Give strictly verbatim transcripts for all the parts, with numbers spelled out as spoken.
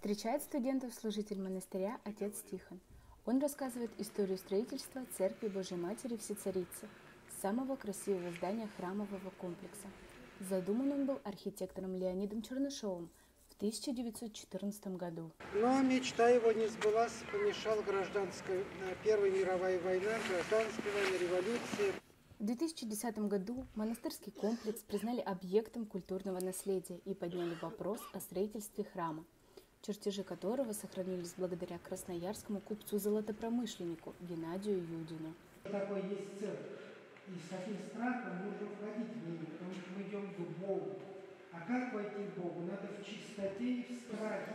Встречает студентов служитель монастыря отец Тихон. Он рассказывает историю строительства Церкви Божьей Матери Всецарицы, самого красивого здания храмового комплекса. Задуман он был архитектором Леонидом Чернышевым в тысяча девятьсот четырнадцатом году. Но мечта его не сбылась, помешала гражданская Первая мировая война, гражданская война, революция. В две тысячи десятом году монастырский комплекс признали объектом культурного наследия и подняли вопрос о строительстве храма, чертежи которого сохранились благодаря красноярскому купцу-золотопромышленнику Геннадию Юдину. Такой есть церковь, и с таким страхом нужно входить в нее, потому что мы идем к Богу. А как войти к Богу? Надо в чистоте и в страхе.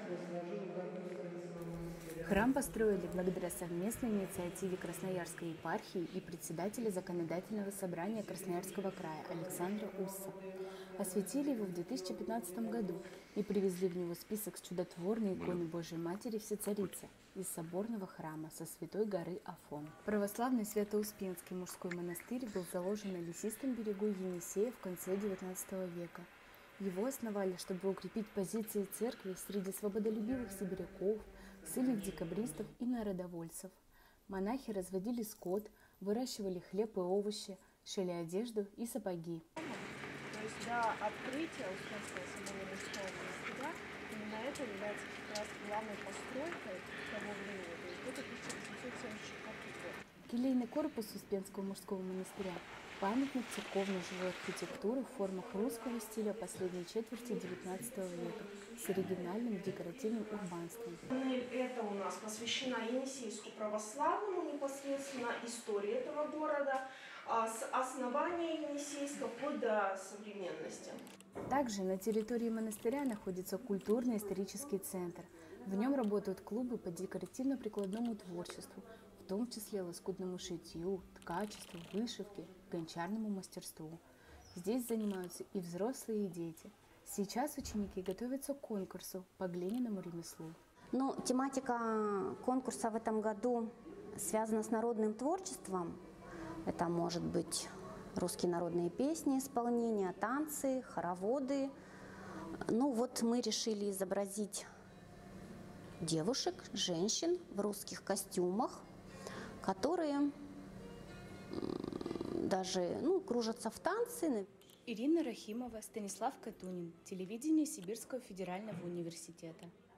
Храм построили благодаря совместной инициативе Красноярской епархии и председателя Законодательного собрания Красноярского края Александра Усса. Осветили его в две тысячи пятнадцатом году и привезли в него список с чудотворной иконы Божьей Матери Всецарицы из соборного храма со святой горы Афон. Православный Свято-Успенский мужской монастырь был заложен на лесистом берегу Енисея в конце девятнадцатого века. Его основали, чтобы укрепить позиции церкви среди свободолюбивых сибиряков, ссыльных декабристов и народовольцев. Монахи разводили скот, выращивали хлеб и овощи, шили одежду и сапоги. То есть до открытия Успенского собора мужского монастыря именно это является как раз главной постройкой того времени. То есть это тысяча восемьсот семьдесят четвёртый год. Келейный корпус Успенского мужского монастыря – памятник церковной живой архитектуры в формах русского стиля последней четверти девятнадцатого века с оригинальным декоративным урбанством. Это у нас посвящена Енисейску православному, непосредственно истории этого города, с основания Енисейска вплоть до современности. Также на территории монастыря находится культурно-исторический центр. В нем работают клубы по декоративно-прикладному творчеству, в том числе лоскутному шитью, ткачеству, вышивке, гончарному мастерству. Здесь занимаются и взрослые, и дети. Сейчас ученики готовятся к конкурсу по глиняному ремеслу. Ну, тематика конкурса в этом году связана с народным творчеством. Это может быть русские народные песни, исполнения, танцы, хороводы. Ну вот мы решили изобразить девушек, женщин в русских костюмах, которые даже ну, кружатся в танцы. Ирина Рахимова, Станислав Катунин, телевидение Сибирского федерального университета.